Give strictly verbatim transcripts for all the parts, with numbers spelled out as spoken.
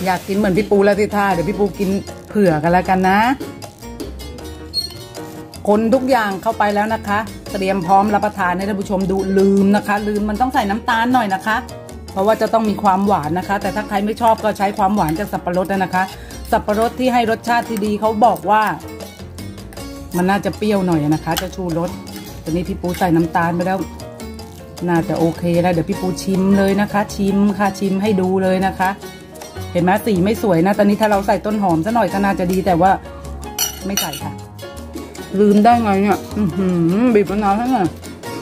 อยากกินเหมือนพี่ปูแล้วสิท่าเดี๋ยวพี่ปูกินเผื่อกันแล้วกันนะคนทุกอย่างเข้าไปแล้วนะคะเตรียมพร้อมรับประทานให้ท่านผู้ชมดูลืมนะคะลืมมันต้องใส่น้ำตาลหน่อยนะคะเพราะว่าจะต้องมีความหวานนะคะแต่ถ้าใครไม่ชอบก็ใช้ความหวานจากสับปะรดนะคะสับปะรดที่ให้รสชาติที่ดีเขาบอกว่ามันน่าจะเปรี้ยวหน่อยนะคะจะชูรสตอนนี้พี่ปูใส่น้ำตาลไปแล้วน่าจะโอเคแล้วเดี๋ยวพี่ปูชิมเลยนะคะชิมค่ะชิมให้ดูเลยนะคะเห็นไหมสีไม่สวยนะตอนนี้ถ้าเราใส่ต้นหอมซะหน่อยก็น่าจะดีแต่ว่าไม่ใส่ค่ะลืมได้ไงเนี่ยอือหือบีบมะนาวให้หน่อย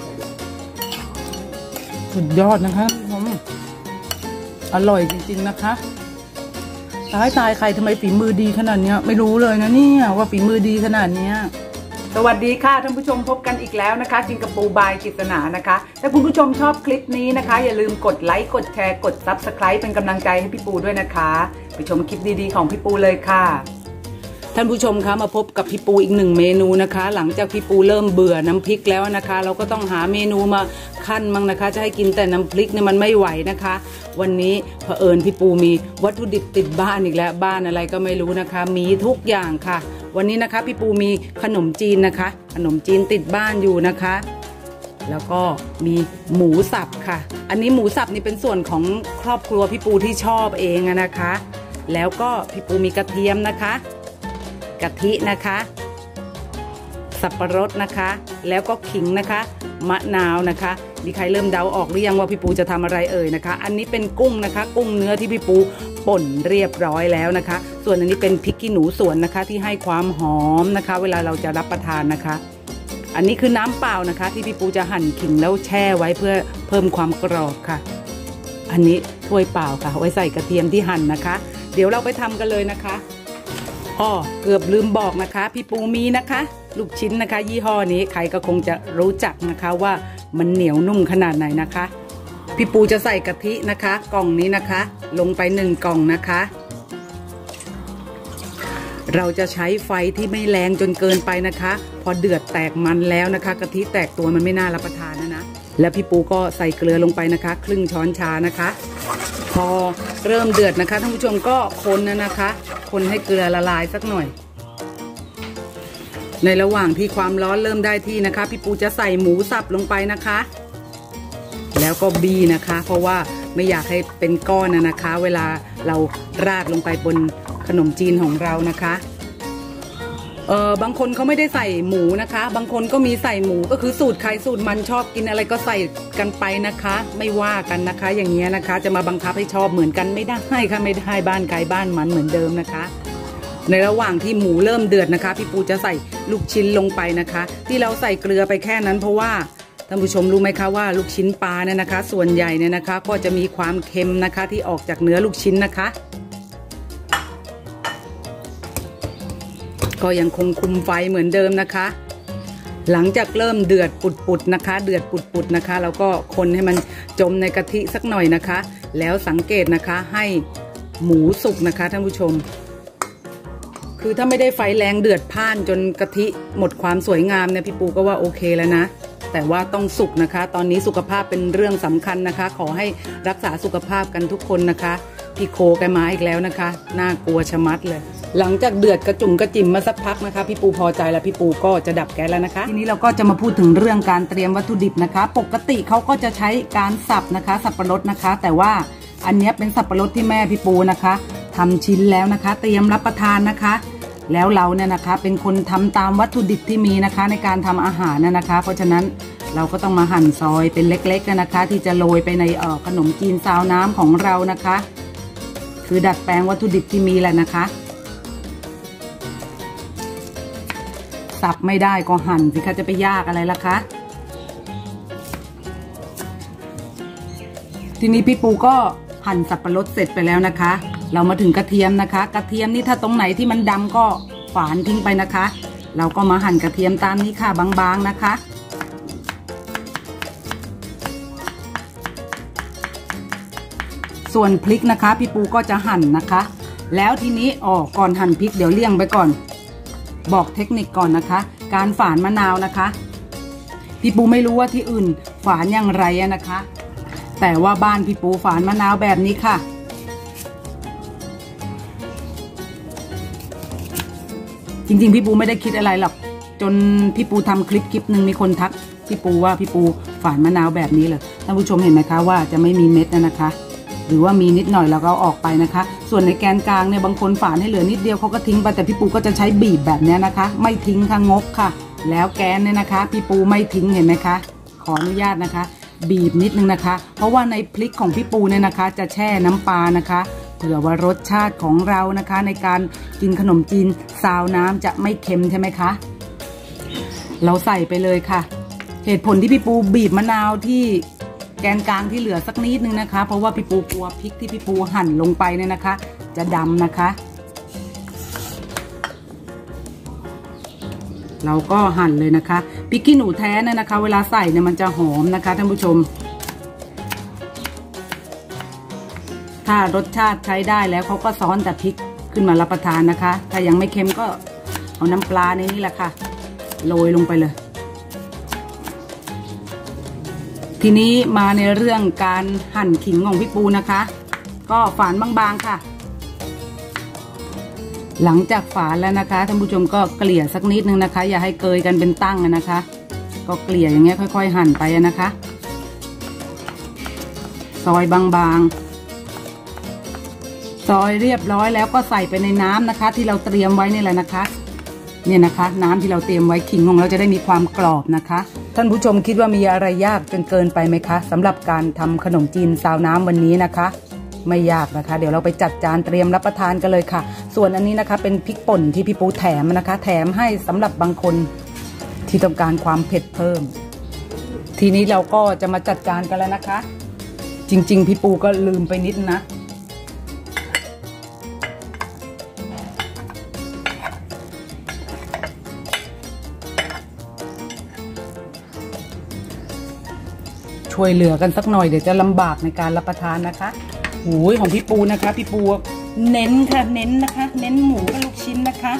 สุดยอดนะคะผมอร่อยจริงๆนะคะตายตายใครทำไมฝีมือดีขนาดเนี้ยไม่รู้เลยนะเนี่ยว่าฝีมือดีขนาดเนี้ยสวัสดีค่ะท่านผู้ชมพบกันอีกแล้วนะคะกินกับปูบายกิษณานะคะถ้าคุณผู้ชมชอบคลิปนี้นะคะอย่าลืมกดไลค์กดแชร์กดซับสไครป์เป็นกำลังใจให้พี่ปูด้วยนะคะไปชมคลิปดีๆของพี่ปูเลยค่ะท่านผู้ชมคะมาพบกับพี่ปูอีกหนึ่งเมนูนะคะหลังจากพี่ปูเริ่มเบื่อน้ำพริกแล้วนะคะเราก็ต้องหาเมนูมาคั่นมั่งนะคะจะให้กินแต่น้ำพริกเนี่ยมันไม่ไหวนะคะวันนี้เผอิญพี่ปูมีวัตถุดิบติดบ้านอีกแล้วบ้านอะไรก็ไม่รู้นะคะมีทุกอย่างค่ะวันนี้นะคะพี่ปูมีขนมจีนนะคะขนมจีนติดบ้านอยู่นะคะแล้วก็มีหมูสับค่ะอันนี้หมูสับนี่เป็นส่วนของครอบครัวพี่ปูที่ชอบเองนะคะแล้วก็พี่ปูมีกระเทียมนะคะกะทินะคะสับปะรดนะคะแล้วก็ขิงนะคะมะนาวนะคะมีใครเริ่มเดาออกหรือยังว่าพี่ปูจะทำอะไรเอ่ยนะคะอันนี้เป็นกุ้งนะคะกุ้งเนื้อที่พี่ปูป่นเรียบร้อยแล้วนะคะส่วนอันนี้เป็นพริกขี้หนูสวนนะคะที่ให้ความหอมนะคะเวลาเราจะรับประทานนะคะอันนี้คือน้ำเปล่านะคะที่พี่ปูจะหั่นขิงแล้วแช่ไว้เพื่อเพิ่มความกรอบค่ะอันนี้ถ้วยเปล่าค่ะไว้ใส่กระเทียมที่หั่นนะคะเดี๋ยวเราไปทำกันเลยนะคะอ๋อเกือบลืมบอกนะคะพี่ปูมีนะคะลูกชิ้นนะคะยี่ห้อนี้ใครก็คงจะรู้จักนะคะว่ามันเหนียวนุ่มขนาดไหนนะคะพี่ปูจะใส่กะทินะคะกล่องนี้นะคะลงไปหนึ่งกล่องนะคะเราจะใช้ไฟที่ไม่แรงจนเกินไปนะคะพอเดือดแตกมันแล้วนะคะกะทิแตกตัวมันไม่น่ารับประทานนะนะแล้วพี่ปูก็ใส่เกลือลงไปนะคะครึ่งช้อนชานะคะพอเริ่มเดือดนะคะท่านผู้ชมก็คนนะนะคะคนให้เกลือละลายสักหน่อยในระหว่างที่ความร้อนเริ่มได้ที่นะคะพี่ปูจะใส่หมูสับลงไปนะคะแล้วก็บี้นะคะเพราะว่าไม่อยากให้เป็นก้อนนะนะคะเวลาเราราดลงไปบนขนมจีนของเรานะคะเออบางคนเขาไม่ได้ใส่หมูนะคะบางคนก็มีใส่หมูก็คือสูตรใครสูตรมันชอบกินอะไรก็ใส่กันไปนะคะไม่ว่ากันนะคะอย่างเงี้ยนะคะจะมาบังคับให้ชอบเหมือนกันไม่ได้ค่ะไม่ได้บ้านใครบ้านมันเหมือนเดิมนะคะในระหว่างที่หมูเริ่มเดือดนะคะพี่ปูจะใส่ลูกชิ้นลงไปนะคะที่เราใส่เกลือไปแค่นั้นเพราะว่าท่านผู้ชมรู้ไหมคะว่าลูกชิ้นปลาเนี่ยนะคะส่วนใหญ่เนี่ยนะคะก็จะมีความเค็มนะคะที่ออกจากเนื้อลูกชิ้นนะคะก็ยังคงคุมไฟเหมือนเดิมนะคะหลังจากเริ่มเดือดปุดๆนะคะเดือดปุดๆนะคะเราก็คนให้มันจมในกะทิสักหน่อยนะคะแล้วสังเกตนะคะให้หมูสุกนะคะท่านผู้ชมคือถ้าไม่ได้ไฟแรงเดือดพ่านจนกะทิหมดความสวยงามเนี่ยพี่ปูก็ว่าโอเคแล้วนะแต่ว่าต้องสุกนะคะตอนนี้สุขภาพเป็นเรื่องสำคัญนะคะขอให้รักษาสุขภาพกันทุกคนนะคะพี่โคแกมาอีกแล้วนะคะน่ากลัวชะมัดเลยหลังจากเดือดกระจุ่มกระจิ่มมาสักพักนะคะพี่ปูพอใจแล้วพี่ปูก็จะดับแก๊สแล้วนะคะทีนี้เราก็จะมาพูดถึงเรื่องการเตรียมวัตถุดิบนะคะปกติเขาก็จะใช้การสับนะคะสับปะรดนะคะแต่ว่าอันนี้เป็นสับปะรดที่แม่พี่ปูนะคะทำชิ้นแล้วนะคะเตรียมรับประทานนะคะแล้วเราเนี่ยนะคะเป็นคนทำตามวัตถุดิบที่มีนะคะในการทำอาหารนะคะเพราะฉะนั้นเราก็ต้องมาหั่นซอยเป็นเล็กๆนะคะที่จะโรยไปในเอ่อขนมจีนซาวน้ำของเรานะคะคือดัดแปลงวัตถุดิบที่มีแหละนะคะสับไม่ได้ก็หั่นสิคะจะไปยากอะไรล่ะคะทีนี้พี่ปูก็หั่นสับปะรดเสร็จไปแล้วนะคะเรามาถึงกระเทียมนะคะกระเทียมนี่ถ้าตรงไหนที่มันดำก็ฝานทิ้งไปนะคะเราก็มาหั่นกระเทียมตามนี้ค่ะบางๆนะคะส่วนพริกนะคะพี่ปูก็จะหั่นนะคะแล้วทีนี้อ๋อก่อนหั่นพริกเดี๋ยวเลี่ยงไปก่อนบอกเทคนิคก่อนนะคะการฝานมะนาวนะคะพี่ปูไม่รู้ว่าที่อื่นฝานอย่างไรนะคะแต่ว่าบ้านพี่ปูฝานมะนาวแบบนี้ค่ะริงๆพี่ปูไม่ได้คิดอะไรหรอกจนพี่ปูทำคลิปคลิปหนึ่งมีคนทักพี่ปูว่าพี่ปูฝานมะนาวแบบนี้เลยท่านผู้ชมเห็นไหมคะว่าจะไม่มีเม็ดนะคะหรือว่ามีนิดหน่อยแล้วก็เอาออกไปนะคะส่วนในแกนกลางเนี่ยบางคนฝานให้เหลือนิดเดียวเขาก็ทิ้งไปแต่พี่ปูก็จะใช้บีบแบบนี้นะคะไม่ทิ้งค่ะงกค่ะแล้วแกนเนี่ยนะคะพี่ปูไม่ทิ้งเห็นไหมคะขออนุญาตนะคะบีบนิดนึงนะคะเพราะว่าในพริกของพี่ปูเนี่ยนะคะจะแช่น้ำปลานะคะเผื่อว่ารสชาติของเรานะคะในการกินขนมจีนซาวน้ำจะไม่เค็มใช่ไหมคะเราใส่ไปเลยค่ะเหตุผลที่พี่ปูบีบมะนาวที่แกนกลางที่เหลือสักนิดนึงนะคะเพราะว่าพี่ปูกลัวพริกที่พี่ปูหั่นลงไปเนี่ยนะคะจะดำนะคะเราก็หั่นเลยนะคะพริกขี้หนูแท้เนี่ยนะคะเวลาใส่เนี่ยมันจะหอมนะคะท่านผู้ชมถ้ารสชาติใช้ได้แล้วเขาก็ซ้อนแต่พริกขึ้นมารับประทานนะคะถ้ายังไม่เค็มก็เอาน้ำปลาในนี้แหละค่ะโรยลงไปเลยทีนี้มาในเรื่องการหั่นขิงของพี่ปูนะคะก็ฝานบางๆค่ะหลังจากฝานแล้วนะคะท่านผู้ชมก็เกลี่ยสักนิดนึงนะคะอย่าให้เกยกันเป็นตั้งนะคะก็เกลี่ยอย่างเงี้ยค่อยๆหั่นไปนะคะซอยบางๆซอยเรียบร้อยแล้วก็ใส่ไปในน้ำนะคะที่เราเตรียมไว้นี่แหละนะคะเนี่ยนะคะน้ำที่เราเตรียมไว้ขิงของเราจะได้มีความกรอบนะคะท่านผู้ชมคิดว่ามีอะไรยากจนเกินไปไหมคะสำหรับการทำขนมจีนซาวน้ำวันนี้นะคะไม่ยากนะคะเดี๋ยวเราไปจัดจานเตรียมรับประทานกันเลยค่ะส่วนอันนี้นะคะเป็นพริกป่นที่พี่ปูแถมนะคะแถมให้สำหรับบางคนที่ต้องการความเผ็ดเพิ่มทีนี้เราก็จะมาจัดจานกันแล้วนะคะจริงๆพี่ปูก็ลืมไปนิดนะช่วยเหลือกันสักหน่อยเดี๋ยวจะลำบากในการรับประทานนะคะหูยของพี่ปูนะคะพี่ปูเน้นค่ะเน้นนะคะเน้นหมูกับลูกชิ้นนะคะ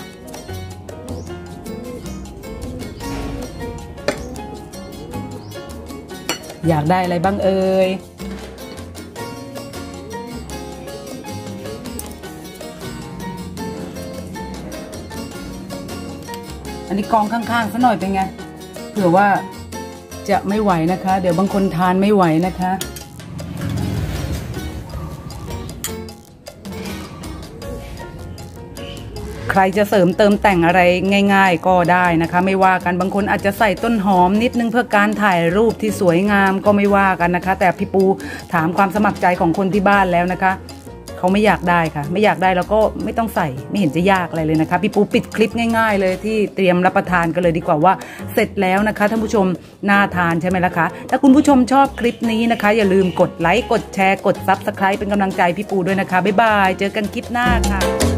อยากได้อะไรบ้างเอ่ยอันนี้กองข้างๆซะหน่อยเป็นไงเผื่อว่าจะไม่ไหวนะคะเดี๋ยวบางคนทานไม่ไหวนะคะใครจะเสริมเติมแต่งอะไรง่ายๆก็ได้นะคะไม่ว่ากันบางคนอาจจะใส่ต้นหอมนิดนึงเพื่อการถ่ายรูปที่สวยงามก็ไม่ว่ากันนะคะแต่พี่ปูถามความสมัครใจของคนที่บ้านแล้วนะคะเขาไม่อยากได้ค่ะไม่อยากได้แล้วก็ไม่ต้องใส่ไม่เห็นจะยากอะไรเลยนะคะพี่ปูปิดคลิปง่ายๆเลยที่เตรียมรับประทานกันเลยดีกว่าว่าเสร็จแล้วนะคะท่านผู้ชมน่าทานใช่ไหมล่ะคะถ้าคุณผู้ชมชอบคลิปนี้นะคะอย่าลืมกดไลค์กดแชร์กดซับสไครป์เป็นกำลังใจพี่ปูด้วยนะคะบ๊ายบายเจอกันคลิปหน้าค่ะ